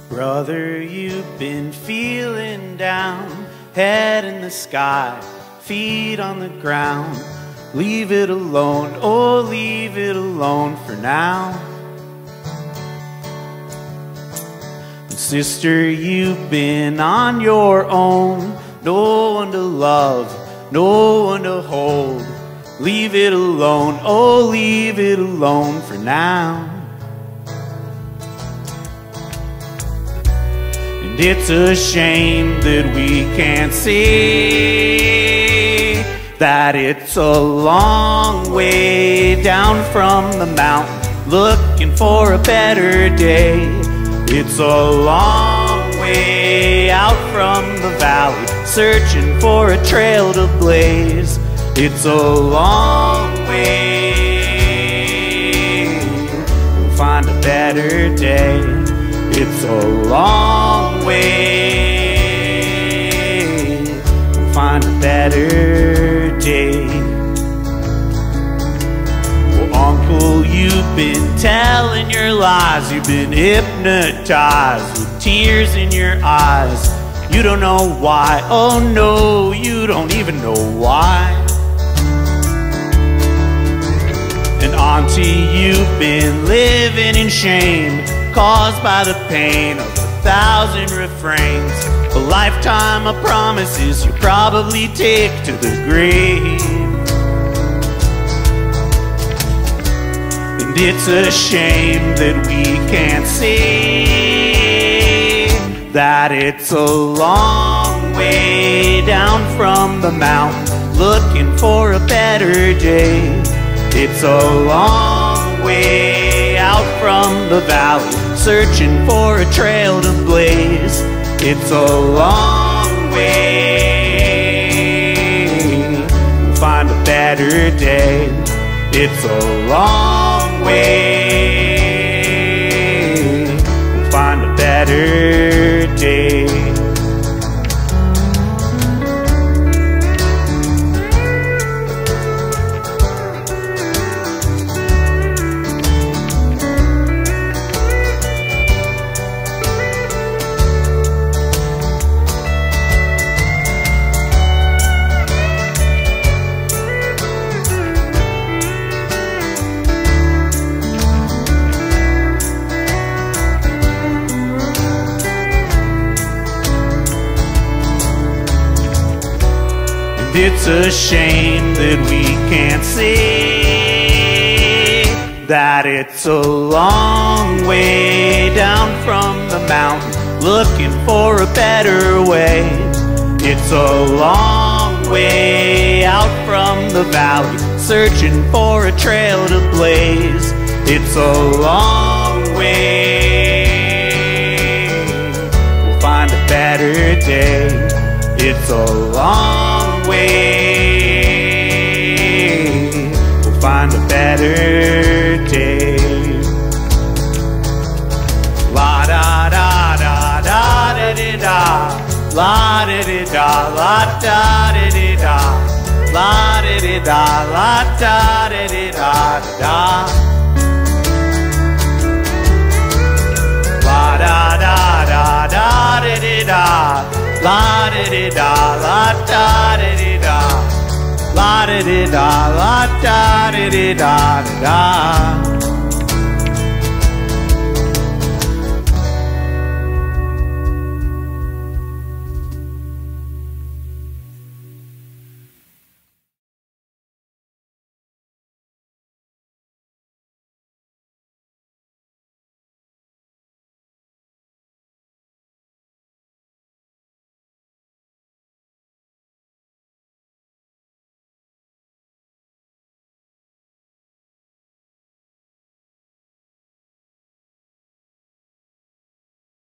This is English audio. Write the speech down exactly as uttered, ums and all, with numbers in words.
Brother, you've been feeling down, head in the sky, feet on the ground. Leave it alone, oh leave it alone for now. And sister, you've been on your own, no one to love, no one to hold. Leave it alone, oh leave it alone for now. And it's a shame that we can't see that it's a long way down from the mountain, looking for a better day. It's a long way out from the valley, searching for a trail to blaze. It's a long way, we'll find a better day. It's a long way, we'll find a better day. Well, Uncle, you've been telling your lies, you've been hypnotized with tears in your eyes. You don't know why, oh no, you don't even know why. And Auntie, you've been living in shame, caused by the pain of a thousand refrains. A lifetime of promises you probably take to the grave. And it's a shame that we can't see that it's a long way down from the mountain, looking for a better day. It's a long way out from the valley, searching for a trail to blaze. It's a long way, we'll find a better day. It's a long way, we'll find a better day. It's a shame that we can't see that it's a long way down from the mountain, looking for a better way. It's a long way out from the valley, searching for a trail to blaze. It's a long way, we'll find a better day. It's a long way, we'll find a better day. La da da da da da da da, la da da da, la da da da, la da da da, la da da da da. La da da da da da da, la da da da, la da da da, la da da da, la da da da da.